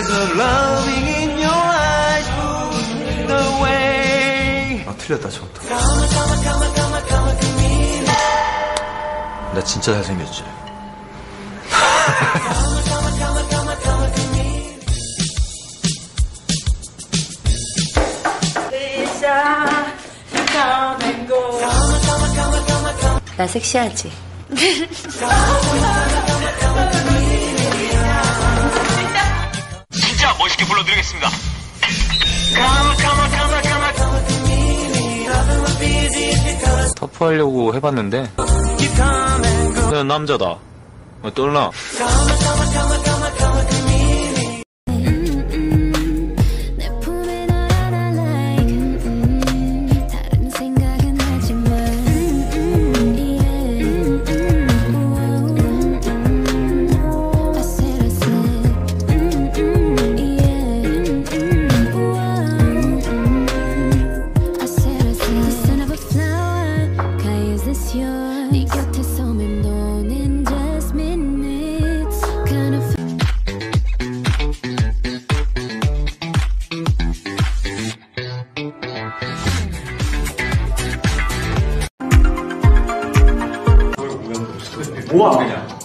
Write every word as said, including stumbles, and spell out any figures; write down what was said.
the loving in your eyes put away. 아, 틀렸다, 저부터. 나 진짜 잘생겼지? 나 섹시하지? 진짜 멋있게 불러드리겠습니다. 터프하려고 해봤는데 그냥 남자다. 어, 떨나? 네 곁에서 맴도는 just minutes kind of 뭐야 그냥